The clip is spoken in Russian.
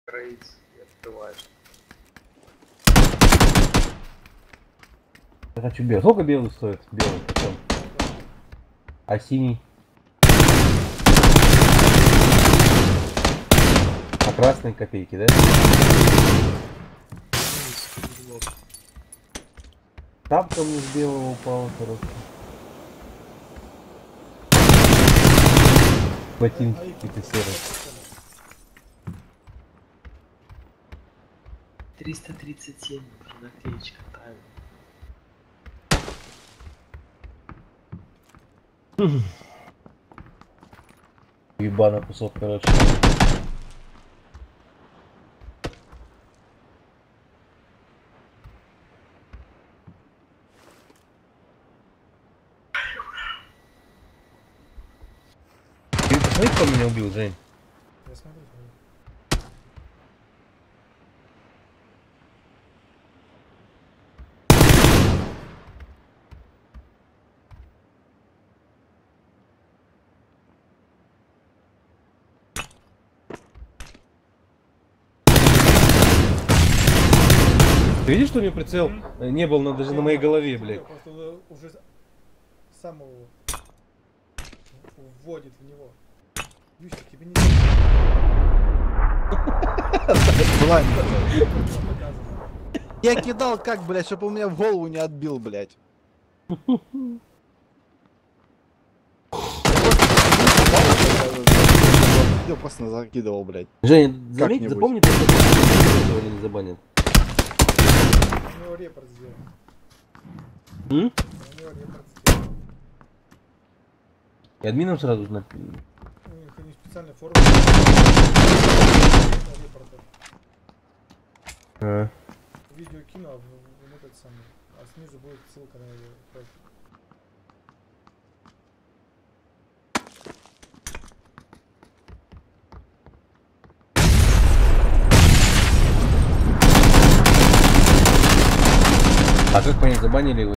Кроить и открываешь. Я хочу белый. Сколько белый стоит? Белый почем? А синий? А красные копейки, да? Тапка мне с белого упала, короче. Ботинки какие-то серые. 337 уже наклеечка правильно. Ебаный кусок, короче. Ты посмотри, кто меня убил, Жень? Я смотрю. Ты видишь, что у него прицел не был даже на моей голове, блядь? Просто уже сам его вводит в него. Видишь, тебе не Я кидал как, блядь, чтобы у меня в голову не отбил, блядь. Я просто закидывал, блядь. Жень, заметь, Как-нибудь. запомни, что его не забанят. у него репорт сделал. М? У него репорт сделал. И админом сразу на... У них они специальный форум. Репортер. Видео кину, а в этот самый. А снизу будет ссылка на его профиль. А как понять, забанили его?